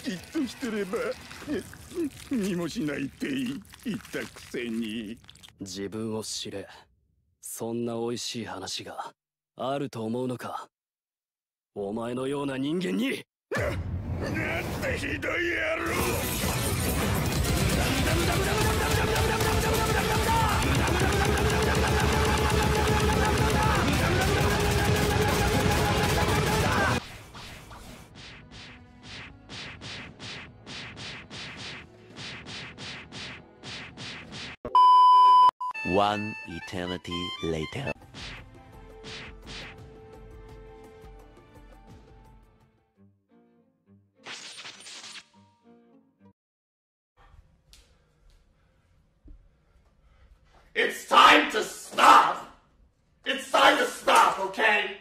じっとしてれば見もしないって言ったくせに。 自分を知れ。そんな美味しい話があると思うのか。お前のような人間に。 なんてひどい野郎。 One eternity later. It's time to stop! It's time to stop, okay?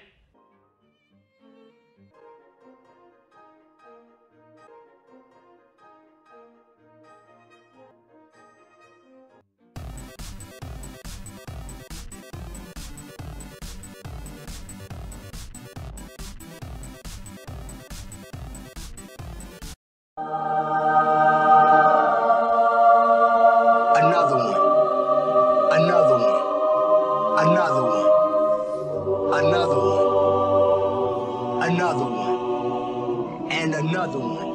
Another one. Another one. Another one. Another one. Another one. And another one.